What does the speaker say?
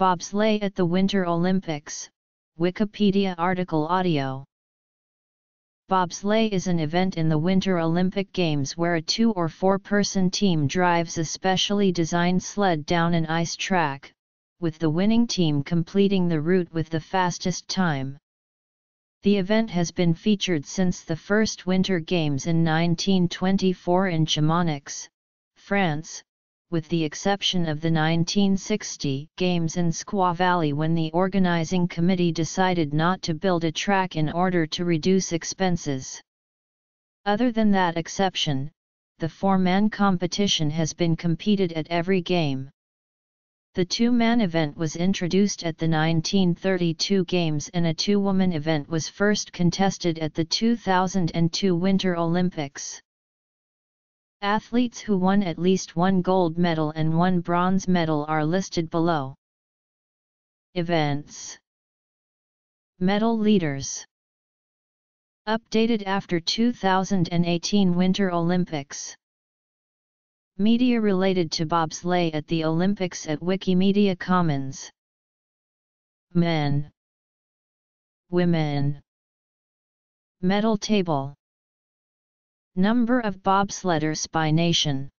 Bobsleigh at the Winter Olympics, Wikipedia article audio. Bobsleigh is an event in the Winter Olympic Games where a 2 or 4 person team drives a specially designed sled down an ice track, with the winning team completing the route with the fastest time. The event has been featured since the first Winter Games in 1924 in Chamonix, France, with the exception of the 1960 Games in Squaw Valley when the organizing committee decided not to build a track in order to reduce expenses. Other than that exception, the 4-man competition has been competed at every game. The 2-man event was introduced at the 1932 Games and a 2-woman event was first contested at the 2002 Winter Olympics. Athletes who won at least 1 gold medal and 1 bronze medal are listed below. Events. Medal leaders. Updated after 2018 Winter Olympics. Media related to bobsleigh at the Olympics at Wikimedia Commons. Men. Women. Medal table. Number of bobsledders by nation.